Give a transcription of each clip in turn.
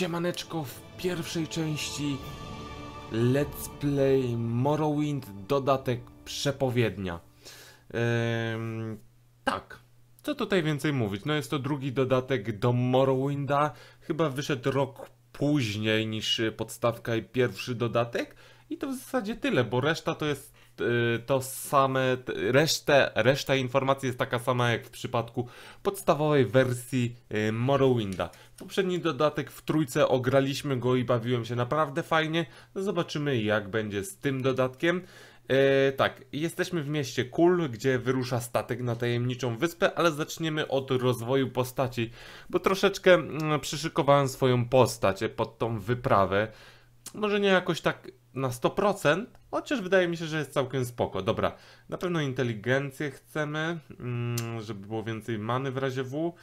Siemaneczko, w pierwszej części Let's Play Morrowind dodatek przepowiednia. Tak, co tutaj więcej mówić? No jest to drugi dodatek do Morrowinda. Chyba wyszedł rok później niż podstawka i pierwszy dodatek. I to w zasadzie tyle, bo reszta to jest to same, reszta informacji jest taka sama jak w przypadku podstawowej wersji Morrowinda. Poprzedni dodatek w trójce ograliśmy go i bawiłem się naprawdę fajnie. Zobaczymy jak będzie z tym dodatkiem. Tak, jesteśmy w mieście Kul, gdzie wyrusza statek na tajemniczą wyspę, ale zaczniemy od rozwoju postaci, bo troszeczkę przyszykowałem swoją postać pod tą wyprawę. Może nie jakoś tak na 100%, chociaż wydaje mi się, że jest całkiem spoko. Dobra, na pewno inteligencję chcemy, żeby było więcej many w razie W.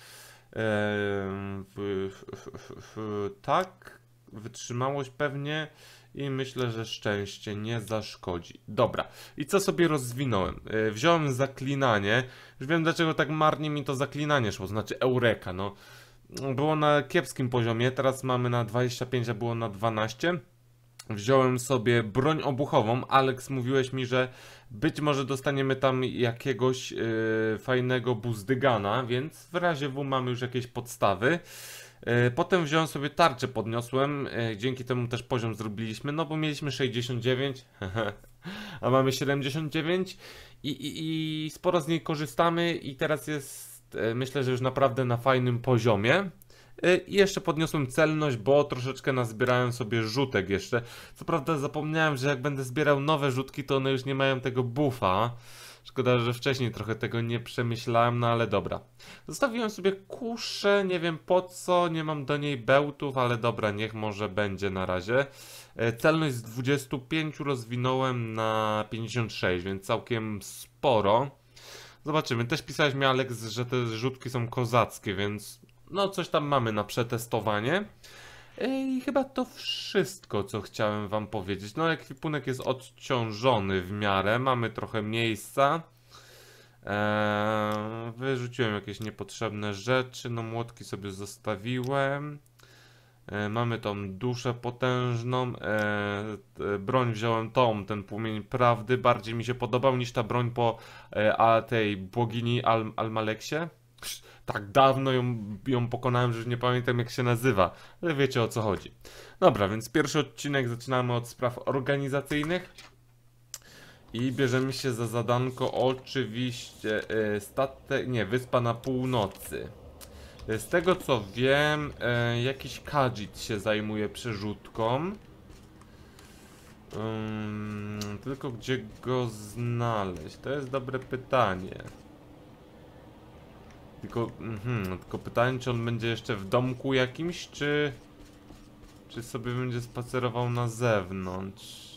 Tak, wytrzymałość pewnie i myślę, że szczęście nie zaszkodzi. Dobra, i co sobie rozwinąłem? Wziąłem zaklinanie, już wiem dlaczego tak marnie mi to zaklinanie szło, znaczy Eureka, no. Było na kiepskim poziomie, teraz mamy na 25, a było na 12. Wziąłem sobie broń obuchową. Alex, mówiłeś mi, że być może dostaniemy tam jakiegoś fajnego buzdygana, więc w razie W mamy już jakieś podstawy. Potem wziąłem sobie tarczę, podniosłem, dzięki temu też poziom zrobiliśmy, no bo mieliśmy 69, a mamy 79 i sporo z niej korzystamy i teraz jest, myślę, że już naprawdę na fajnym poziomie. I jeszcze podniosłem celność, bo troszeczkę nazbierałem sobie rzutek jeszcze. Co prawda zapomniałem, że jak będę zbierał nowe rzutki, to one już nie mają tego buffa. Szkoda, że wcześniej trochę tego nie przemyślałem, no ale dobra. Zostawiłem sobie kuszę, nie wiem po co, nie mam do niej bełtów, ale dobra, niech może będzie na razie. Celność z 25 rozwinąłem na 56, więc całkiem sporo. Zobaczymy, też pisałeś mi, Alex, że te rzutki są kozackie, więc no coś tam mamy na przetestowanie. I chyba to wszystko, co chciałem wam powiedzieć. No ekwipunek jest odciążony w miarę, mamy trochę miejsca. Wyrzuciłem jakieś niepotrzebne rzeczy, no młotki sobie zostawiłem. Mamy tą duszę potężną. Broń wziąłem tą, ten płomień prawdy. Bardziej mi się podobał niż ta broń po tej bogini Almaleksie. Tak dawno ją pokonałem, że już nie pamiętam jak się nazywa, ale wiecie o co chodzi. Dobra, więc pierwszy odcinek zaczynamy od spraw organizacyjnych. I bierzemy się za zadanko oczywiście wyspa na północy. Z tego co wiem, jakiś Khajiit się zajmuje przerzutką. Tylko gdzie go znaleźć? To jest dobre pytanie. Tylko pytanie, czy on będzie jeszcze w domku jakimś, czy sobie będzie spacerował na zewnątrz.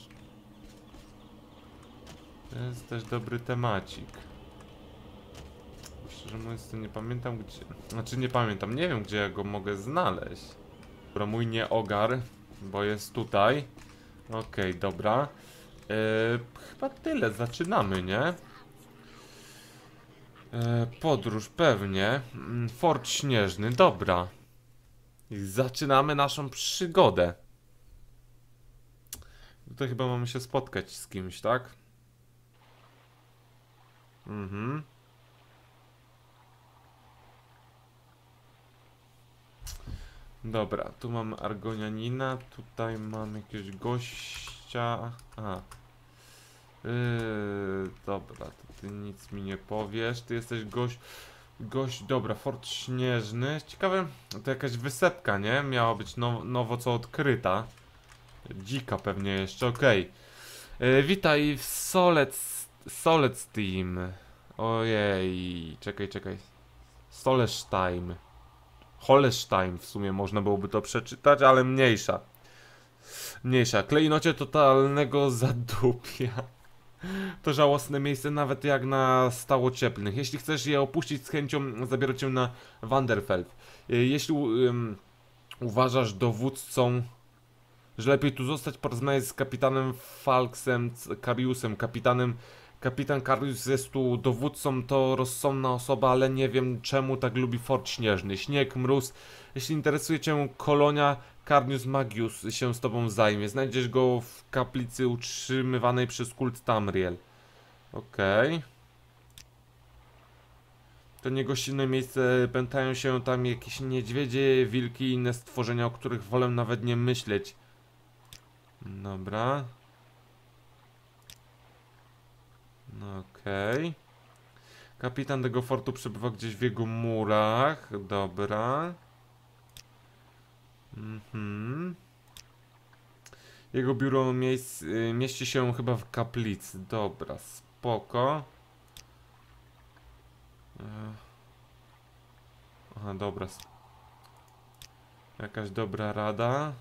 To jest też dobry temacik. Szczerze mówiąc, to nie pamiętam gdzie... Znaczy nie pamiętam, nie wiem gdzie ja go mogę znaleźć. Dobra, mój nie ogar, bo jest tutaj. Okej, dobra. Chyba tyle, zaczynamy, nie? Podróż pewnie. Fort Śnieżny, dobra. I zaczynamy naszą przygodę. Tutaj chyba mamy się spotkać z kimś, tak? Dobra, tu mamy Argonianina, tutaj mamy jakiegoś gościa. Dobra, to ty nic mi nie powiesz. Ty jesteś gość, dobra, Fort Śnieżny. Ciekawe, to jakaś wysepka, nie? Miała być nowo co odkryta. Dzika pewnie jeszcze, okej. Witaj w Solec Team. Ojej, czekaj. Solestein. Holestein w sumie można byłoby to przeczytać, ale mniejsza. Klejnocie totalnego zadupia. To żałosne miejsce nawet jak na stałocieplnych. Jeśli chcesz je opuścić, z chęcią zabiorę cię na Wanderfell. Jeśli uważasz dowódcą, że lepiej tu zostać, porozmawiaj z kapitanem Falksem Kariusem. Kapitan Karius jest tu dowódcą, to rozsądna osoba, ale nie wiem czemu tak lubi Fort Śnieżny. Śnieg, mróz. Jeśli interesuje cię kolonia, Carnius Magius się z tobą zajmie. Znajdziesz go w kaplicy utrzymywanej przez kult Tamriel. Okej. To niegościnne miejsce, pętają się tam jakieś niedźwiedzie, wilki i inne stworzenia, o których wolę nawet nie myśleć. Dobra. No okej. Kapitan tego fortu przebywa gdzieś w jego murach. Dobra. Jego biuro mieści się chyba w kaplicy. Dobra, spoko. Aha, dobra. Jakaś dobra rada.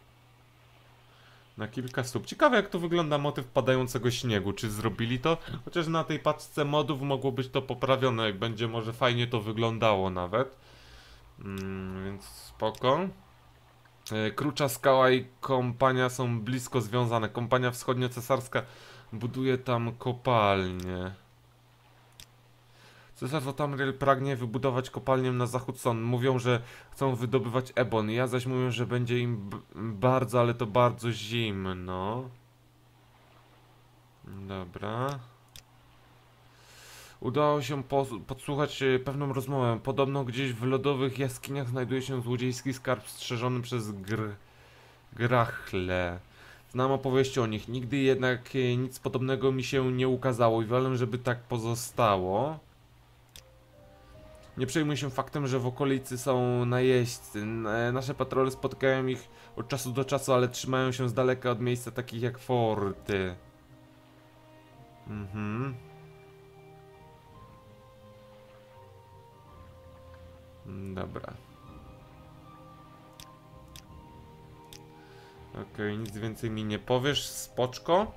Na kilka stóp. Ciekawe jak to wygląda motyw padającego śniegu. Czy zrobili to? Chociaż na tej paczce modów mogło być to poprawione. Jak będzie może fajnie to wyglądało nawet. Więc spoko. Krucza Skała i kompania są blisko związane. Kompania wschodnio-cesarska buduje tam kopalnię. Cesarstwo Tamriel pragnie wybudować kopalnię na zachód stąd. Mówią, że chcą wydobywać ebon. Ja zaś mówię, że będzie im bardzo, ale to bardzo zimno. Dobra. Udało się podsłuchać pewną rozmowę. Podobno gdzieś w lodowych jaskiniach znajduje się złodziejski skarb strzeżony przez Grachle. Znam opowieści o nich. Nigdy jednak nic podobnego mi się nie ukazało i wolę, żeby tak pozostało. Nie przejmuj się faktem, że w okolicy są najeźdźcy. Nasze patrole spotykają ich od czasu do czasu, ale trzymają się z daleka od miejsca takich jak forty. Dobra. Okej, nic więcej mi nie powiesz, spoczko.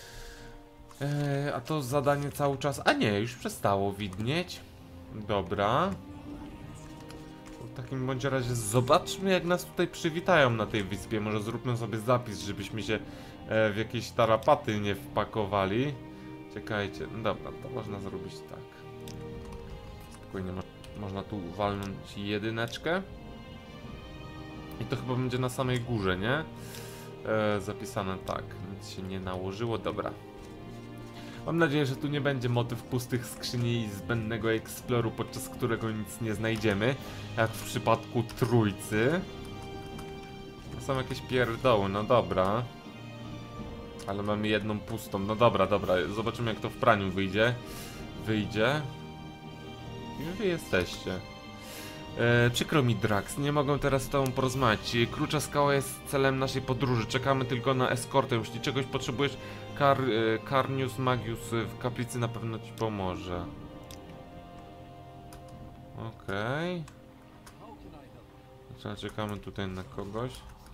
A to zadanie cały czas... A nie, już przestało widnieć. Dobra. W takim bądź razie zobaczmy jak nas tutaj przywitają na tej wyspie. Może zróbmy sobie zapis, żebyśmy się w jakieś tarapaty nie wpakowali. Czekajcie, no dobra, to można zrobić tak. Spokojnie, można tu walnąć jedyneczkę. I to chyba będzie na samej górze, nie? Zapisane tak, nic się nie nałożyło, dobra. Mam nadzieję, że tu nie będzie motyw pustych skrzyni i zbędnego eksploru, podczas którego nic nie znajdziemy, jak w przypadku trójcy. To są jakieś pierdoły, no dobra. Ale mamy jedną pustą, no dobra, dobra, zobaczymy jak to w praniu wyjdzie. Kim wy jesteście? Przykro mi, Drax, nie mogę teraz z tobą porozmawiać. Krucza Skała jest celem naszej podróży. Czekamy tylko na eskortę. Jeśli czegoś potrzebujesz, Carnius Magius w kaplicy na pewno ci pomoże. Okej. Czekamy tutaj na kogoś.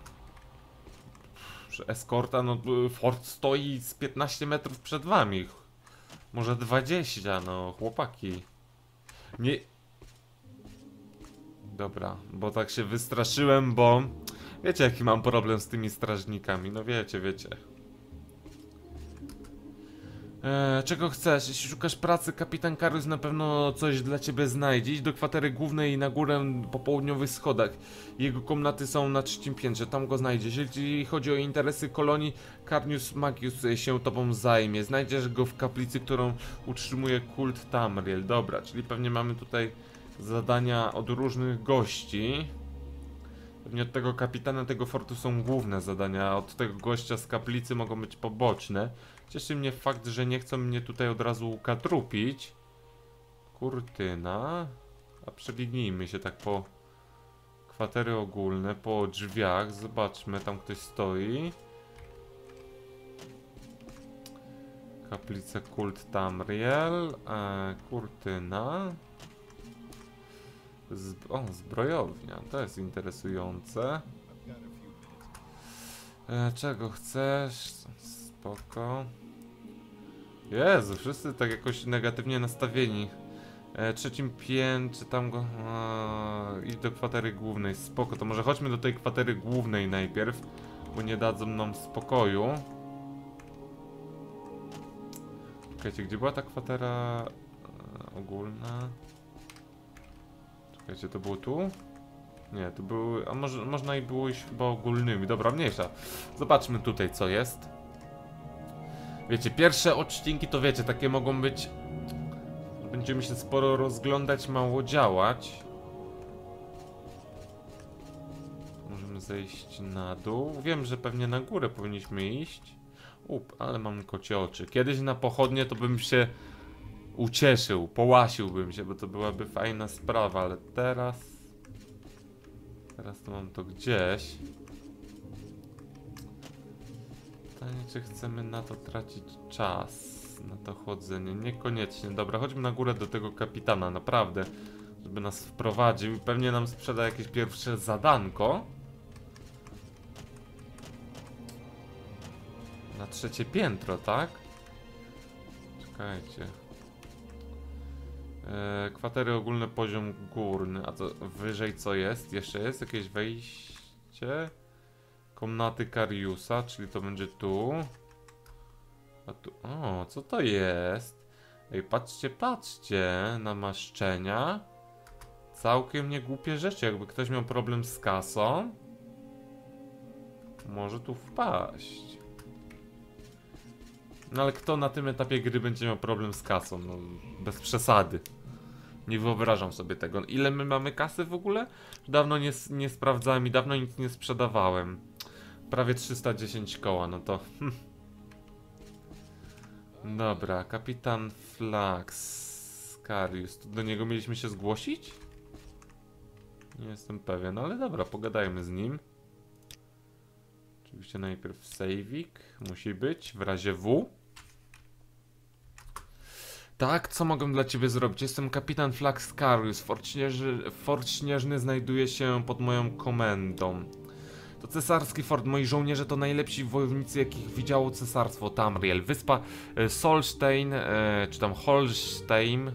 Eskorta, no fort stoi z 15 metrów przed wami. Może 20, no chłopaki. Nie... Dobra, bo tak się wystraszyłem, bo wiecie jaki mam problem z tymi strażnikami, no wiecie. Czego chcesz? Jeśli szukasz pracy, kapitan Carus na pewno coś dla ciebie znajdzie. Idź do kwatery głównej i na górę po południowych schodach. Jego komnaty są na 3. piętrze, tam go znajdziesz. Jeśli chodzi o interesy kolonii, Carnius Magius się tobą zajmie. Znajdziesz go w kaplicy, którą utrzymuje kult Tamriel. Dobra, czyli pewnie mamy tutaj zadania od różnych gości. Pewnie od tego kapitana tego fortu są główne zadania, a od tego gościa z kaplicy mogą być poboczne. Cieszy mnie fakt, że nie chcą mnie tutaj od razu ukatrupić. Kurtyna. A przebiegnijmy się tak po kwatery ogólne, po drzwiach. Zobaczmy, tam ktoś stoi. Kaplica kult Tamriel. Kurtyna. Zbrojownia, to jest interesujące. Czego chcesz? Spoko. Jezu, wszyscy tak jakoś negatywnie nastawieni. 3. piętrze, tam go... idź do kwatery głównej, spoko. To może chodźmy do tej kwatery głównej najpierw, bo nie dadzą nam spokoju. Czekajcie, gdzie była ta kwatera ogólna? Czekajcie, to było tu? Nie, to były... A może można i było iść chyba ogólnymi. Dobra, mniejsza. Zobaczmy tutaj, co jest. Wiecie, pierwsze odcinki to wiecie, takie mogą być... Będziemy się sporo rozglądać, mało działać. Możemy zejść na dół. Wiem, że pewnie na górę powinniśmy iść. Ale mam kocie oczy. Kiedyś na pochodnie to bym się ucieszył, połasiłbym się, bo to byłaby fajna sprawa, ale teraz... Teraz to mam to gdzieś. Pytanie, czy chcemy na to tracić czas, na to chodzenie? Niekoniecznie. Dobra, chodźmy na górę do tego kapitana, naprawdę, żeby nas wprowadził. Pewnie nam sprzeda jakieś pierwsze zadanko. Na 3. piętro, tak? Czekajcie. Kwatery ogólne, poziom górny. A to wyżej co jest? Jeszcze jest jakieś wejście? Komnaty Kariusa, czyli to będzie tu. A tu... O, co to jest? Ej, patrzcie, patrzcie. Namaszczenia. Całkiem niegłupie rzeczy. Jakby ktoś miał problem z kasą, może tu wpaść. No ale kto na tym etapie gry będzie miał problem z kasą? No, bez przesady. Nie wyobrażam sobie tego. Ile my mamy kasy w ogóle? Dawno nie sprawdzałem i dawno nic nie sprzedawałem. Prawie 310 koła, no to... Dobra, kapitan Flax Karius. Do niego mieliśmy się zgłosić? Nie jestem pewien, ale dobra, pogadajmy z nim. Oczywiście najpierw saveik musi być, w razie W. Tak, co mogę dla ciebie zrobić? Jestem kapitan Flax Karius. Fort Śnieżny znajduje się pod moją komendą. To cesarski fort. Moi żołnierze to najlepsi wojownicy, jakich widziało cesarstwo Tamriel. Wyspa Solstein, czy tam Holstein...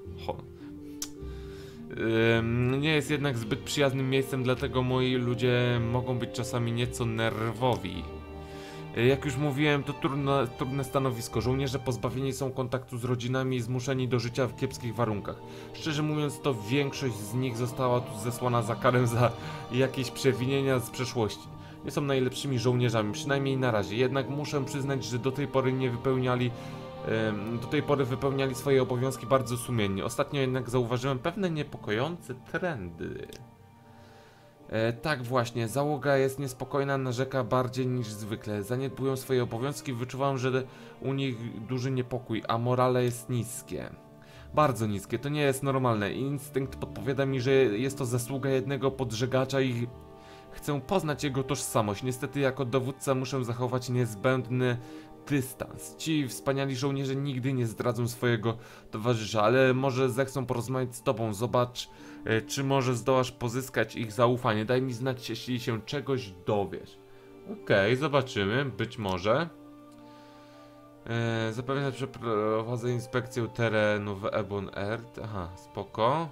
nie jest jednak zbyt przyjaznym miejscem, dlatego moi ludzie mogą być czasami nieco nerwowi. Jak już mówiłem, to trudne stanowisko. Żołnierze pozbawieni są kontaktu z rodzinami i zmuszeni do życia w kiepskich warunkach. Szczerze mówiąc, to większość z nich została tu zesłana za karę za jakieś przewinienia z przeszłości. Nie są najlepszymi żołnierzami, przynajmniej na razie. Jednak muszę przyznać, że do tej pory wypełniali swoje obowiązki bardzo sumiennie. Ostatnio jednak zauważyłem pewne niepokojące trendy. Tak właśnie, załoga jest niespokojna, narzeka bardziej niż zwykle. Zaniedbują swoje obowiązki, wyczuwam, że u nich duży niepokój, a morale jest niskie. Bardzo niskie, to nie jest normalne. Instynkt podpowiada mi, że jest to zasługa jednego podżegacza i chcę poznać jego tożsamość. Niestety jako dowódca muszę zachować niezbędny dystans. Ci wspaniali żołnierze nigdy nie zdradzą swojego towarzysza, ale może zechcą porozmawiać z tobą. Zobacz, czy może zdołasz pozyskać ich zaufanie. Daj mi znać, jeśli się czegoś dowiesz. Okej, zobaczymy. Być może. Zapewne przeprowadzę inspekcję terenu w Ebon Earth. Aha, spoko.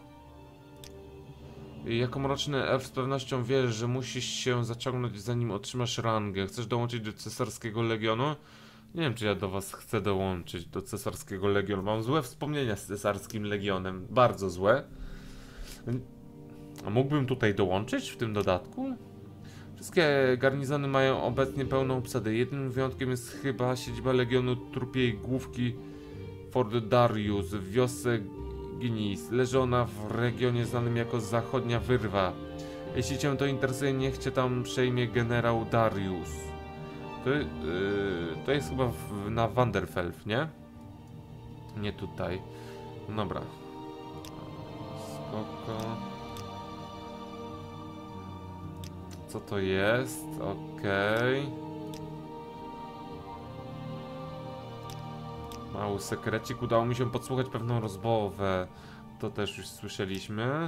Jako mroczny elf z pewnością wiesz, że musisz się zaciągnąć, zanim otrzymasz rangę. Chcesz dołączyć do Cesarskiego Legionu? Nie wiem, czy ja do was chcę dołączyć, do Cesarskiego Legionu. Mam złe wspomnienia z Cesarskim Legionem. Bardzo złe. A mógłbym tutaj dołączyć w tym dodatku? Wszystkie garnizony mają obecnie pełną obsadę. Jedynym wyjątkiem jest chyba siedziba Legionu Trupiej Główki Fort Darius w wiosce Gnis. Leży ona w regionie znanym jako Zachodnia Wyrwa. Jeśli cię to interesuje, niech cię tam przejmie generał Darius. To jest chyba na Wanderfelf, nie? Nie tutaj. Dobra. Spoko. Co to jest? Okej. Mały sekrecik. Udało mi się podsłuchać pewną rozmowę. To też już słyszeliśmy.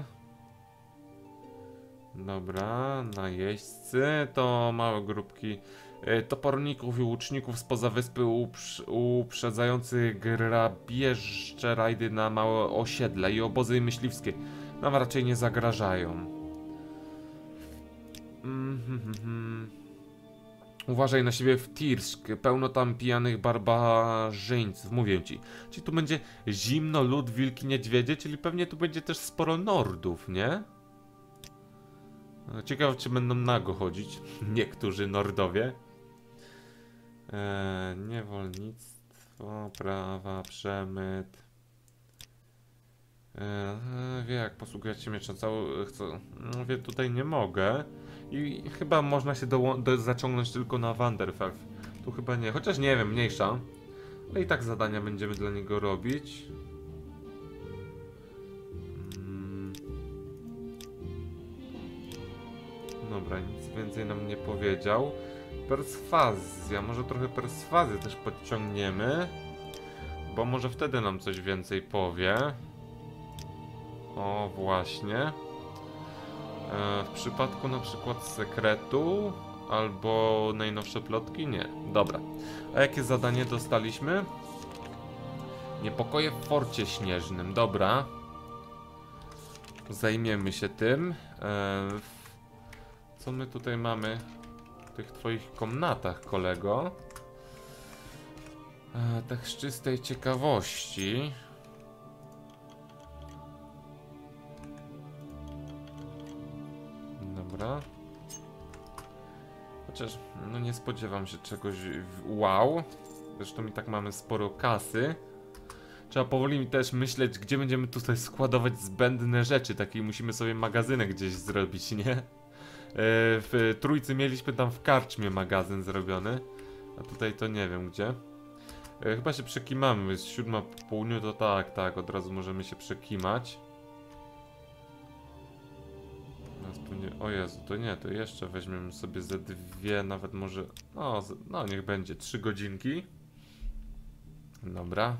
Dobra, najeźdźcy. To małe grupki toporników i łuczników spoza wyspy uprzedzających grabieżcze rajdy na małe osiedla i obozy myśliwskie nam raczej nie zagrażają. Uważaj na siebie w Tirsk, pełno tam pijanych barbarzyńców, mówię ci. Czyli tu będzie zimno, lód, wilki, niedźwiedzie, czyli pewnie tu będzie też sporo nordów, nie? Ciekawe, czy będą nago chodzić niektórzy Nordowie. Niewolnictwo, prawa, przemyt. Wie jak posługiwać się mieczem. Mówię, tutaj nie mogę. I chyba można się zaciągnąć tylko na Wanderfell. Tu chyba nie, chociaż nie wiem, mniejsza. Ale i tak zadania będziemy dla niego robić. Dobra, nic więcej nam nie powiedział. Perswazja, może trochę perswazję też podciągniemy. Bo może wtedy nam coś więcej powie. O, właśnie. W przypadku na przykład sekretu albo najnowsze plotki? Nie. Dobra. A jakie zadanie dostaliśmy? Niepokoje w forcie śnieżnym. Dobra. Zajmiemy się tym. Co my tutaj mamy w tych twoich komnatach, kolego? Tak z czystej ciekawości. Dobra. Chociaż no nie spodziewam się czegoś wow. Zresztą i tak mamy sporo kasy. Trzeba powoli też myśleć, gdzie będziemy tutaj składować zbędne rzeczy. Taki musimy sobie magazynek gdzieś zrobić, nie? W Trójcy mieliśmy tam w karczmie magazyn zrobiony. A tutaj to nie wiem gdzie. Chyba się przekimamy. Jest 7 po południu, to tak, od razu możemy się przekimać. O Jezu, to nie, to jeszcze weźmiemy sobie ze dwie, nawet może, no niech będzie 3 godzinki. Dobra.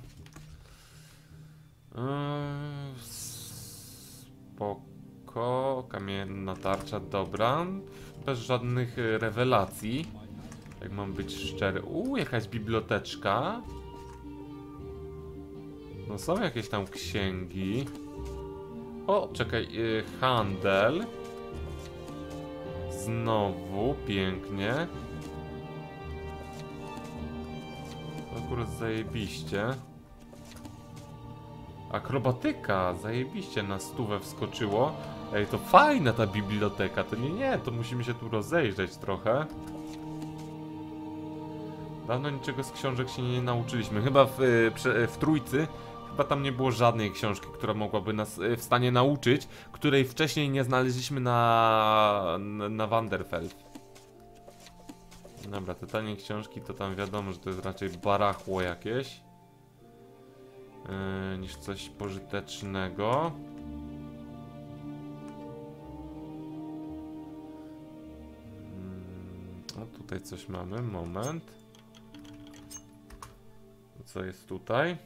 Spoko, kamienna tarcza, dobra. Bez żadnych rewelacji, jak mam być szczery. Jakaś biblioteczka. No są jakieś tam księgi. O, czekaj, handel. Znowu, pięknie. Akurat zajebiście. Akrobatyka, zajebiście, na 100 wskoczyło. Ej, to fajna ta biblioteka, to nie, to musimy się tu rozejrzeć trochę. Dawno niczego z książek się nie nauczyliśmy, chyba w Trójcy. Chyba tam nie było żadnej książki, która mogłaby nas w stanie nauczyć, której wcześniej nie znaleźliśmy na Wanderfell. Dobra, te tanie książki to tam wiadomo, że to jest raczej barachło jakieś. Niż coś pożytecznego. O, tutaj coś mamy, moment. Co jest tutaj?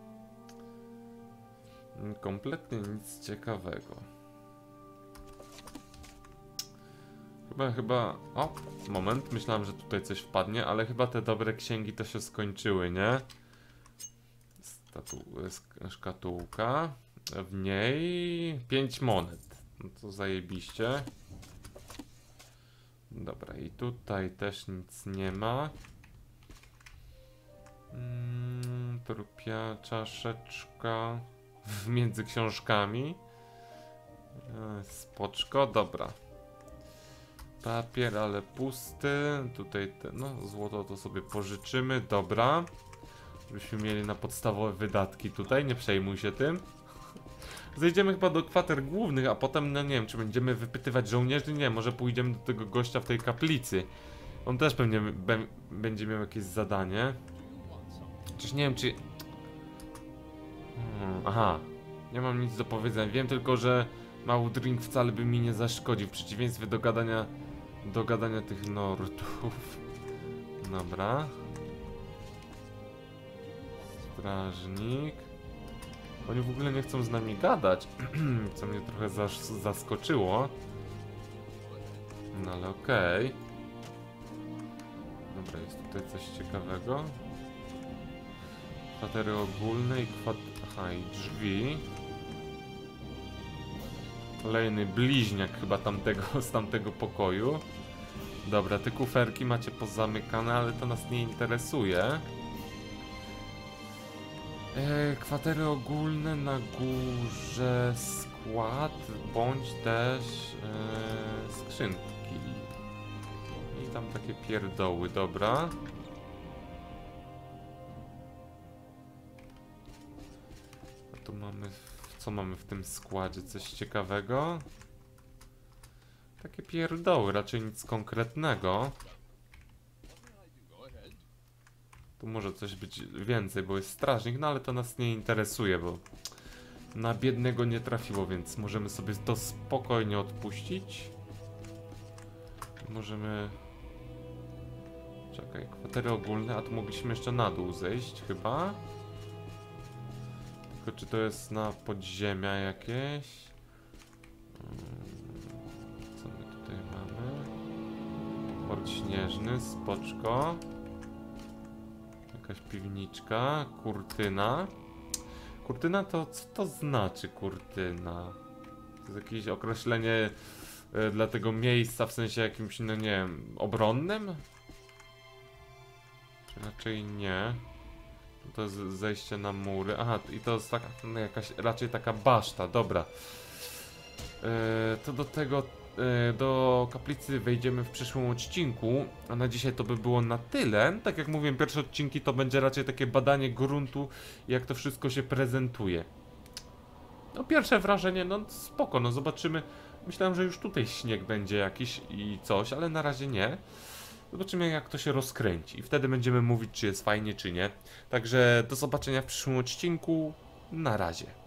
Kompletnie nic ciekawego. Chyba... O, moment, myślałem, że tutaj coś wpadnie, ale chyba te dobre księgi to się skończyły, nie? Szkatułka. W niej 5 monet. No to zajebiście. Dobra, i tutaj też nic nie ma. Trupia, czaszeczka między książkami. Spoczko, dobra. Papier, ale pusty. Tutaj no złoto to sobie pożyczymy, dobra. Żebyśmy mieli na podstawowe wydatki tutaj, nie przejmuj się tym. Zejdziemy chyba do kwater głównych, a potem, no nie wiem, czy będziemy wypytywać żołnierzy, nie, może pójdziemy do tego gościa w tej kaplicy. On też pewnie będzie miał jakieś zadanie. Chociaż nie wiem, czy... Aha, nie mam nic do powiedzenia, wiem tylko, że mały drink wcale by mi nie zaszkodził, w przeciwieństwie do gadania tych Nordów. Dobra. Strażnik. Oni w ogóle nie chcą z nami gadać, co mnie trochę zaskoczyło. No ale okej. Dobra, jest tutaj coś ciekawego. Kwatery ogólne i aha, i drzwi. Kolejny bliźniak chyba z tamtego pokoju. Dobra, te kuferki macie pozamykane, ale to nas nie interesuje. Kwatery ogólne na górze skład, bądź też skrzynki. I tam takie pierdoły, dobra. A tu mamy, co mamy w tym składzie? Coś ciekawego? Takie pierdoły, raczej nic konkretnego. Tu może coś być więcej, bo jest strażnik, no ale to nas nie interesuje, bo na biednego nie trafiło, więc możemy sobie to spokojnie odpuścić. Możemy... Czekaj, kwatery ogólne, a tu mogliśmy jeszcze na dół zejść chyba. Tylko czy to jest na podziemia jakieś? Co my tutaj mamy? Port śnieżny, spoczko. Jakaś piwniczka, kurtyna. Kurtyna to co to znaczy kurtyna? To jest jakieś określenie dla tego miejsca w sensie jakimś, no nie wiem, obronnym? Czy raczej nie? To jest zejście na mury. Aha, i to jest taka, no jakaś raczej taka baszta, dobra. To do tego, do kaplicy wejdziemy w przyszłym odcinku, a na dzisiaj to by było na tyle. Tak jak mówiłem, pierwsze odcinki to będzie raczej takie badanie gruntu, jak to wszystko się prezentuje. No pierwsze wrażenie, no spoko, no zobaczymy. Myślałem, że już tutaj śnieg będzie jakiś i coś, ale na razie nie. Zobaczymy, jak to się rozkręci i wtedy będziemy mówić, czy jest fajnie, czy nie. Także do zobaczenia w przyszłym odcinku. Na razie.